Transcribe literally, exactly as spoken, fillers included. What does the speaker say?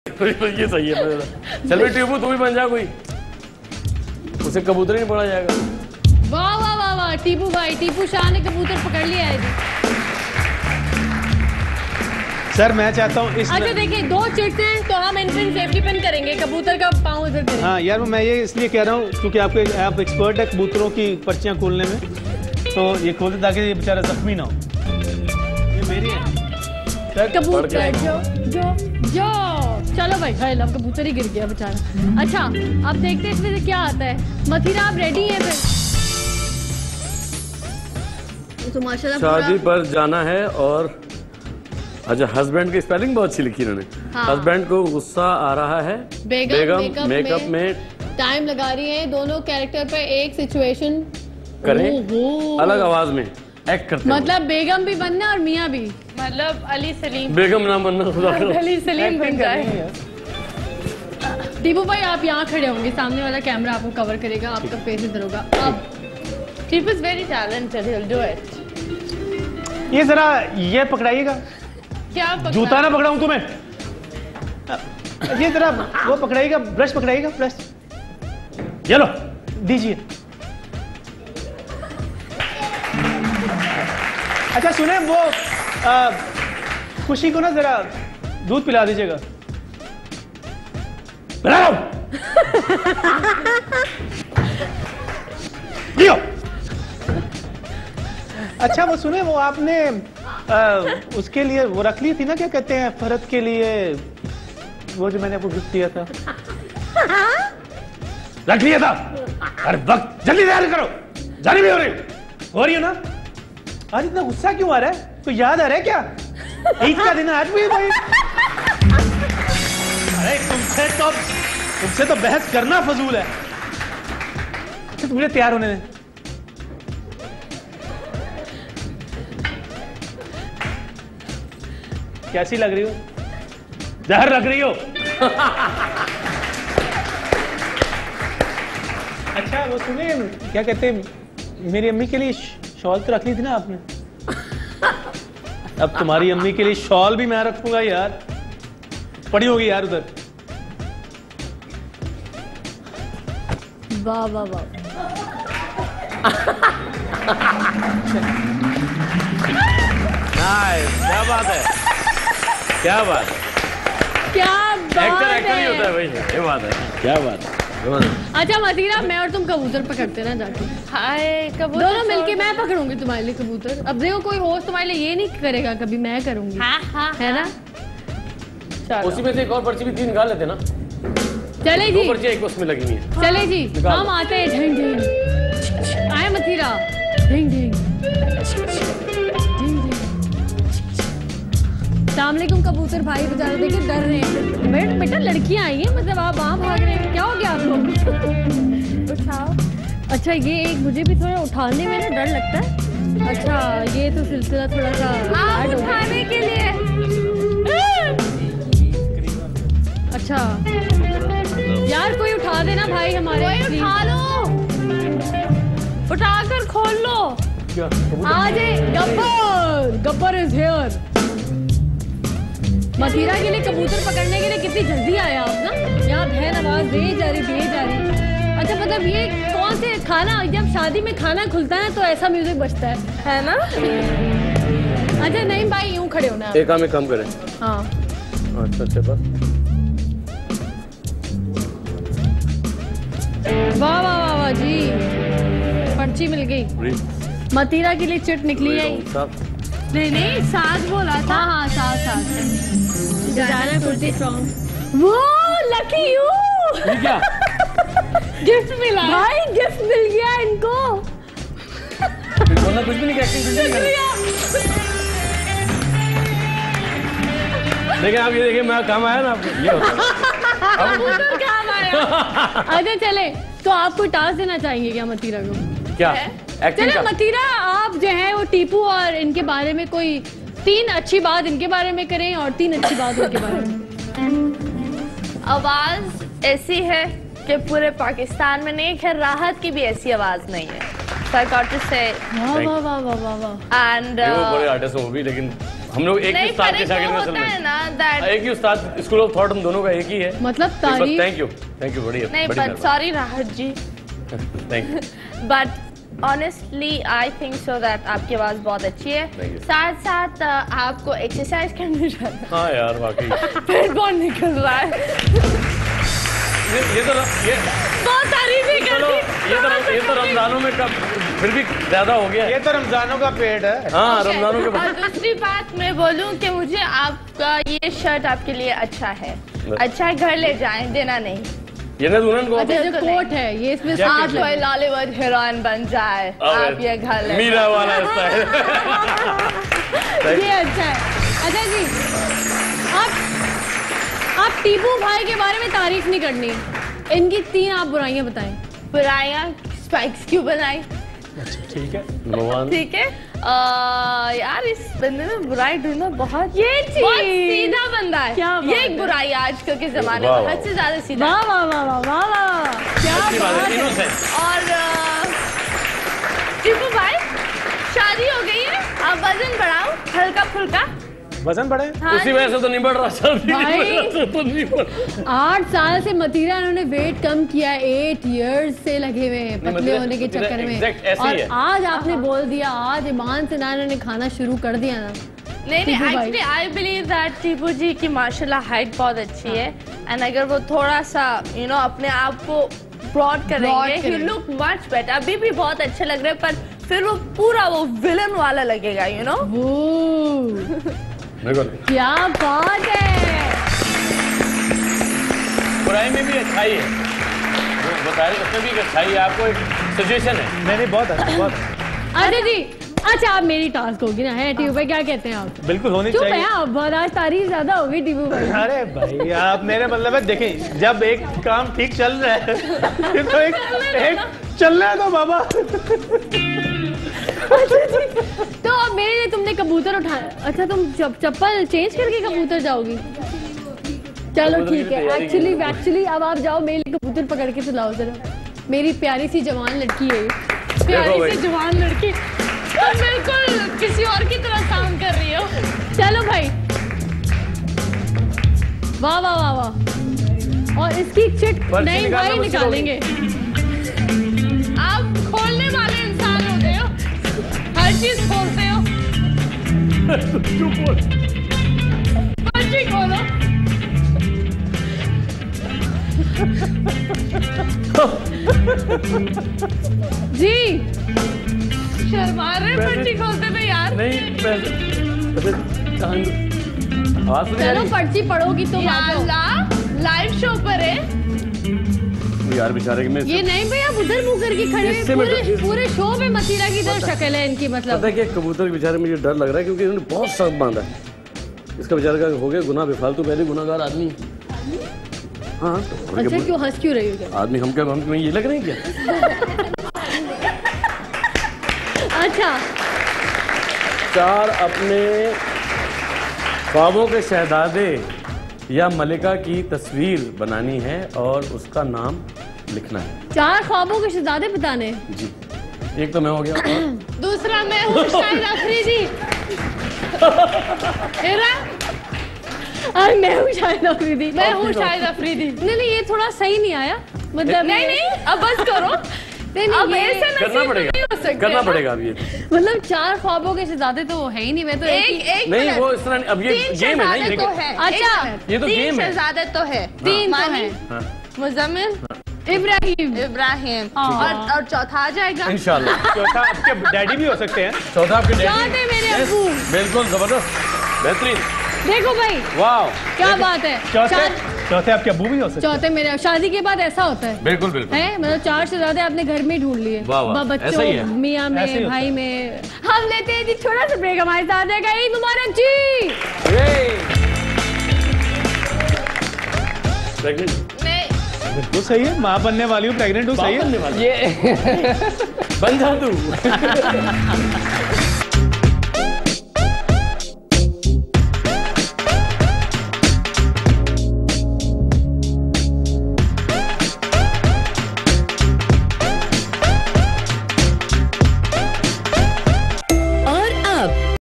ये सही है। चल भाई टीपू तू भी बन जा कोई, उसे कबूतर ही नहीं पड़ा जाएगा। वाह वाह वाह वाह टीपू भाई, टीपू शाह ने कबूतर पकड़ लिया है जी। सर मैं चाहता हूँ इस अच्छा देखिए दो चिट्स हैं तो हम इनसे सेफ्टी पिन करेंगे, कबूतर का पाँव इधर करेंगे। हाँ यार मैं ये इसलिए कह रहा हूँ क्योंकि आपके आप एक्सपर्ट है कबूतरों की पर्चियाँ खोलने में, तो ये खोलते ताकि ये बेचारा जख्मी ना हो। ये मेरी है कबूतर जो जो जो चलो भाई भाई लब कबूतर ही गिर गया बेचारा। अच्छा अब देखते हैं इसमें से क्या आता है। मथुरा आप रेडी हैं फिर? तो माशाल्लाह शादी पर जाना है और अच्छा हस्बैंड की स्पेलिंग बहुत अच्छी लिखी इन्होंने। हाँ। हस्बैंड को गुस्सा आ रहा है, बेगम, बेगम मेकअप मेकअप में, में टाइम लगा रही है, दोनों कैरेक्टर पे एक सिचुएशन करें अलग आवाज में एक्ट करते हैं। मतलब बेगम भी बनना और मियाँ भी, मतलब अली सलीम बेगम ना बनना खुदा अली सलीम बन जाए। टीपू भाई आप यहाँ खड़े होंगे, सामने वाला कैमरा आपको कवर करेगा, आपका फेस इधर होगा। अब Tipu is very talented, he will do it. ये जरा ये पकड़ाइएगा, क्या जूता ना पकड़ाऊं तुम्हें। ये जरा वो पकड़ाइएगा, ब्रश पकड़ाइएगा, ब्रश ये लो दीजिए। अच्छा सुने वो आ, खुशी को ना जरा दूध पिला दीजिएगा। पिलाओ। लियो। अच्छा वो सुने वो आपने आ, उसके लिए वो रख ली थी ना, क्या कहते हैं फरत के लिए, वो जो मैंने आपको गिफ्ट दिया था। रख लिया था। अरे वक्त जल्दी तैयारी करो, जानी भी हो रही हो रही हो ना। आज इतना गुस्सा क्यों आ रहा है, तो याद आ रहा है क्या ईद का दिन आज भी भाई। अरे तुमसे तो तुमसे तो बहस करना फजूल है। अच्छा तुमने तैयार होने दें। कैसी लग रही हो? जहर लग रही हो। अच्छा वो सुने क्या कहते हैं, मेरी अम्मी के लिए शॉल तो रख ली थी ना आपने, अब तुम्हारी अम्मी के लिए शॉल भी मैं रखूंगा यार, पड़ी होगी यार उधर। वाह वाह वाह क्या बात है, क्या बात है, क्या बात एक्टर एक्टर ही है। होता है भाई, ये बात है, क्या बात है। अच्छा मदीरा मैं और तुम कबूतर पकड़ते ना जाके। हाय कबूतर दोनों मिलके मैं पकड़ूंगी तुम्हारे लिए कबूतर। अब देखो कोई होस्ट तुम्हारे लिए ये नहीं करेगा कभी, मैं करूंगी। हाँ हाँ है ना। उसी में से एक और पर्ची भी तीन निकाल लेते ना। चले दो जी पर्चियां एक उसमें लगी हुई है। चले जी निकाल हम आते हैं। ढिंग ढिंग आए मथीरा, ढिंग ढिंग सलामकुम कबूतर भाई, बेचारे देखिए डर रहे हैं। बेटा बेटा लड़कियां आई हैं, मतलब आप वहाँ भाग रहे हैं, क्या हो गया आपको? उठाओ। अच्छा ये एक मुझे भी थोड़ा उठाने में ना डर लगता है। अच्छा ये तो सिलसिला थोड़ा सा हार्ड हो गया। उठाने के लिए अच्छा यार कोई उठा देना भाई हमारे। कोई उठा लो, उठाकर खोल लो। आ जाए गब्बर, गब्बर इज हियर। मथीरा के लिए कबूतर पकड़ने के लिए कितनी जल्दी आए आप ना। यहाँ बहन आवाज दे जा रही दे जा रही। अच्छा मतलब ये कौन से खाना, जब शादी में खाना खुलता है तो ऐसा म्यूजिक बजता है, है ना। अच्छा नहीं भाई यूं खड़े होना है। एक काम एक काम करें। हाँ अच्छा अच्छा बस। वाह वाह वाह वाह जी, पर्ची मिल गई। मथीरा के लिए चिट निकली है। नहीं नहीं साथ बोला था। हाँ हाँ साथ साथ डिजाइनर कुर्ती स्ट्रॉन्ग। वो लकी यू, ये क्या गिफ्ट मिला भाई, गिफ्ट मिल गया इनको। बोलना कुछ भी नहीं, एक्टिंग कुछ भी नहीं। लेकिन आप ये देखिए मैं काम आया ना आपको, ये होता है काम आया। अच्छा चले तो आप कोई टास्क देना चाहेंगे क्या मथीरा को? क्या एक्टिंग चलो मथीरा आप जो है वो टीपू और इनके बारे में कोई तीन अच्छी बात इनके बारे में करें और तीन अच्छी बात उनके बारे में। आवाज ऐसी है कि पूरे पाकिस्तान में नहीं, खैर राहत की भी ऐसी आवाज नहीं है। साइकोट्रिस्ट है। वाह वाह वाह वाह वाह वाह। एंड वो बड़े आर्टिस्ट हैं वो भी, लेकिन हम लोग एक ही नहीं उस्ताद पर के एक शागिर्द वो हैं असल होता है में। ना that एक ही उस्ताद, स्कूल ऑफ थॉट हम दोनों का एक ही है। मतलब तारीफ थैंक यू थैंक यू बढ़िया नहीं बढ़िया पर sorry Rahat ji thank you. But honestly I think so that आपकी आवाज बहुत अच्छी है। Thank you. साथ साथ अ, आपको एक्सरसाइज करनी चाहिए। हाँ यार वाकई पेट बहुत निकल रहा है। ये ये तो ये बहुत तारीफें चलो करती ये तो ये तो रमजानों में कब फिर भी ज्यादा हो गया है। ये तो रमजानों का पेट है। हाँ रमजानों के बाद और दूसरी बात मैं बोलूं कि मुझे आपका ये शर्ट आपके लिए अच्छा है। अच्छा है, घर ले जाएं, देना नहीं। ये ना दुल्हन को अच्छा जो बिल्कुल कोट है ये इसमें जैकेट साथ आप कोई लगे। लॉलीवुड हीरोइन बन जाए, आप ये घर ले मीरा वाला स्टाइल। ये अच्छा है। अच्छा जी आप आप टीपू भाई के बारे में तारीफ नहीं करनी, इनकी तीन आप बुराइयां बताएं। बुराइयां स्पाइक्स क्यों बनाई? ठीक है। भगवान ठीक है आ, यार इस बंदे में बुराई ढूंढना बहुत ये चीज बहुत सीधा बंदा है। क्या बात ये एक है। बुराई है आजकल के जमाने वाह, में, वाह, हद से ज्यादा सीधा। वाह वाह वाह वाह वाह वाह क्या अच्छी बात बात है है। innocent। और अ, टीपू भाई शादी हो गई है, आप वजन बढ़ाओ हल्का फुल्का। वजन बढ़े। हाँ उसी वजह से तो नहीं बढ़ रहा सर भाई। तो नहीं बढ़ रहा। आठ साल से मतीरा इन्होंने वेट कम किया, एट इयर्स से लगे हुए हैं पतले मतीरा- होने के मतीरा चक्कर में। exact ऐसे ही और है। आज आपने बोल दिया, आज ईमान से ना इन्होंने खाना शुरू कर दिया ना। नहीं नहीं टीपू भाई। Actually I believe that Tipu ji की माशाल्लाह हाइट बहुत अच्छी है एंड अगर वो थोड़ा सा यू नो अपने आप को ब्रॉड करेंगे यू करेंगे। Look much better. अभी भी बहुत अच्छे लग रहे हैं पर फिर वो पूरा वो विलन वाला लगेगा यू नो। बिल्कुल क्या बात है। बुराई में भी अच्छाई है, वो बता रहे उसमें भी एक अच्छाई है। आपको एक सजेशन है। नहीं नहीं बहुत अच्छा बहुत अच्छा। अच्छा जी अच्छा आप मेरी टास्क होगी ना है टीपू भाई, क्या कहते हैं आप? बिल्कुल होनी चुप है चाहिए। आप, बहुत आज तारीफ ज्यादा होगी टीपू भाई। अरे भाई आप मेरे मतलब है देखें, जब एक काम ठीक चल रहा है फिर तो एक एक चल रहा है तो बाबा। तो अब मेरे लिए तुमने कबूतर उठा, अच्छा तुम चप, चप्पल चेंज करके कबूतर जाओगी? चलो कबूतर की ठीक है। तैयारी एक्चुअली की। एक्चुअली अब आप जाओ, मेरे लिए कबूतर पकड़ के तो लाओ जरा। मेरी प्यारी सी जवान लड़की है ये। देखो प्यारी भाई। सी जवान लड़की तुम बिल्कुल किसी और की तरह काम कर रही हो। चलो भाई, वाह वाह वाह वाह। और इसकी चिट पर्ची नहीं निकालना भाई मुश्किल होगी। निकालेंगे। आप खोलने वाले इंसान होते हो, हर चीज खोलते हो। पर्ची खोलो। जी शर्मा रहे पैसे- पर्ची खोलते हुए यार। नहीं पैसे पैसे कहाँ- आवाज तो नहीं आ चलो रही? पर्ची पढ़ोगी तो या बात हो। अल्लाह लाइव शो पर है। यार बेचारे के मैं ये नहीं भाई आप उधर मुंह करके खड़े हैं। इससे पूरे मतलब- पूरे शो में मतीरा की तरह शक्ल है इनकी, पता मतलब है कि कबूतर के बेचारे मुझे डर लग रहा है क्योंकि इन्होंने बहुत सख्त बांधा है। इसका बेचारे का हो गया गुनाह, बेफालतू पहले गुनाहगार आदमी है। हाँ तो अच्छा क्यों हंस क्यों रही हो क्या? आदमी हम क्या हम क्यों ये लग रहे हैं क्या? अच्छा चार अपने ख्वाबों के शहजादे या मलिका की तस्वीर बनानी है और उसका नाम लिखना है। चार ख्वाबों के शहजादे बताने। जी एक तो मैं हो गया। दूसरा मैं हूँ शाहिद अफरीदी। हेरा और मैं हूँ शाहिद अफरीदी। मैं हूँ शाहिद अफरीदी। नहीं नहीं ये थोड़ा सही नहीं आया, मतलब नहीं नहीं अब बस करो। नहीं अब नहीं ऐसे ये, नसीब करना नहीं पड़ेगा हो सकते करना ना। पड़ेगा अब ये। मतलब चार ख्वाबों के शहजादे तो वो है ही नहीं। मैं तो एक एक ही- एक नहीं मिनट। वो इस तरह नहीं, अब ये तीन गेम है ना शहजादे ये। तो है। अच्छा, एक मिनट। ये तो तीन गेम है। शहजादे तो है। तीन तो मानी, है। हाँ, मुजम्मिल, इब्राहिम। इब्राहिम हाँ। और और चौथा आ जाएगा। इंशाल्लाह। चौथा आपके डैडी भी हो सकते हैं। चौथा आपके डैडी। याद है मेरे Yes, अब्बू। बिल्कुल जबरदस्त बेहतरीन। देखो भाई वाह क्या बात है। चौथे शाद- चौथे आपके अब्बू भी हो सकते चौथे मेरे शादी के बाद ऐसा होता है बिल्कुल बिल्कुल। है, मतलब चार शहजादे आपने घर में ही ढूंढ लिए। वाह, वाह, ब- ऐसा ही है। बच्चों मियाँ ऐसे ही में होता भाई में। हम लेते हैं जी छोटा सा ब्रेक, हमारे साथ रहेगा ईद मुबारक जी। प्रेग्नेंट नहीं बिल्कुल सही है। माँ बनने वाली हूँ, प्रेग्नेंट हूँ, सही है। ये बंधा तू।